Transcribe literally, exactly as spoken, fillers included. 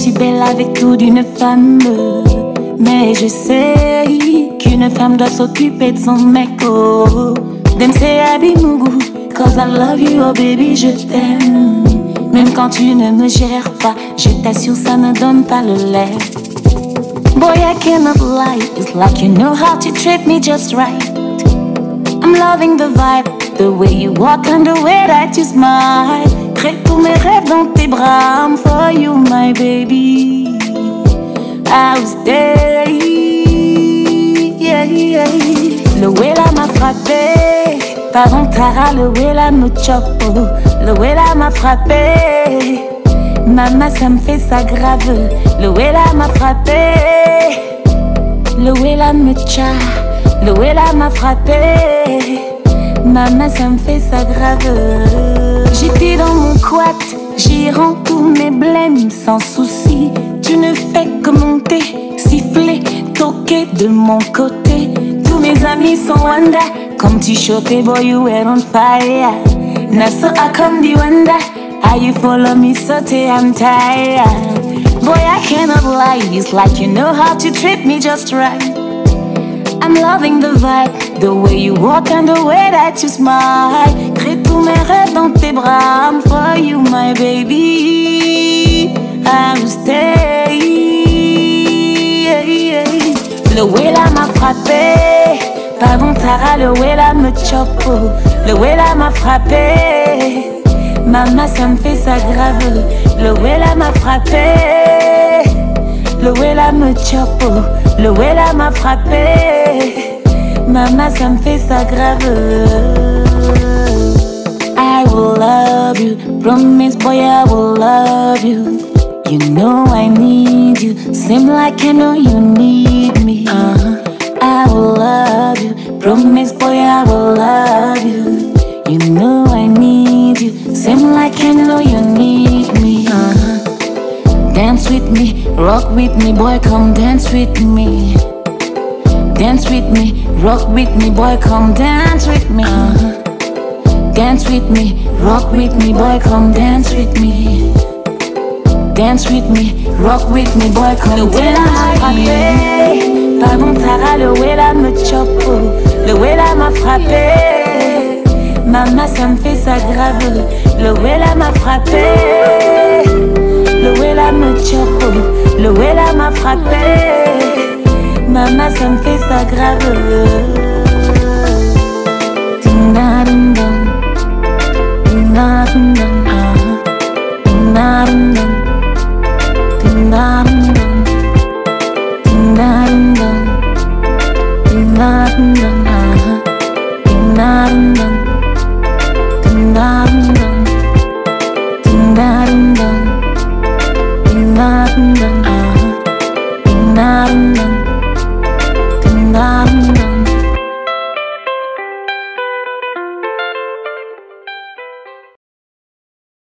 suis belle avec tout d'une femme, mais je sais qu'une femme doit s'occuper de son mec. Oh, them say I be mugu, cause I love you, oh baby, je t'aime. Même quand tu ne me gères pas, je t'assure ça ne donne pas le lait. Boy, I cannot lie, it's like you know how to treat me just right. I'm loving the vibe, the way you walk and the way that you smile. Crée tous mes rêves dans tes bras, I'm for you, my baby. I'll stay, yeah, yeah. Le Wella m'a frappé, pardon Tara, le Wella me chope. Le Wella m'a frappé, maman ça me fait ça grave. Le Wella m'a frappé, le Wella me tcha. Le Wella m'a frappé, maman ça me fait ça grave. J'étais dans mon quad, j'y rends tous mes blèmes sans souci. Tu ne fais que monter, siffler, toquer de mon côté. Tous mes amis sont Wanda, comme tu chauffais, boy you were on fire. Now so I come the wonder, how you follow me so till I'm tired. Boy I cannot lie, it's like you know how to treat me just right. I'm loving the vibe, the way you walk and the way that you smile. Crée tous mes rêves dans tes bras, I'm for you my baby. I'll stay, yeah, yeah. Le Wella m'a frappé, pardon Tara, le Wella me chope. Le Wella m'a frappé, maman ça me fait ça grave. Le Wella m'a frappé, le Wella me chope. Le Wella m'a frappé, maman ça me fait ça grave. I will love you, promise boy I will love you. You know I need you, seem like I know you need me. uh-huh. I will love you, promise boy I will love you. You know I need you, seem like I know you need me. uh-huh. Dance with me, rock with me, boy come dance with me. Dance with me, rock with me, boy come dance with me. uh-huh. Dance with me, rock with me, boy come dance with me. Dance with me, rock with me, boy come dance with me. Pardon Tara, le Wella me chope. Le Wella m'a frappé, maman ça me fait ça grave. Le Wella m'a frappé, le Wella me chope. Le Wella m'a frappé, maman ça me fait ça grave. Ding-da, ding-dong, ding-da, ding-dong, ding-da, ding-dong, ding-da, ding-dong, ding-da, ding-dong, ding-da, ding-dong.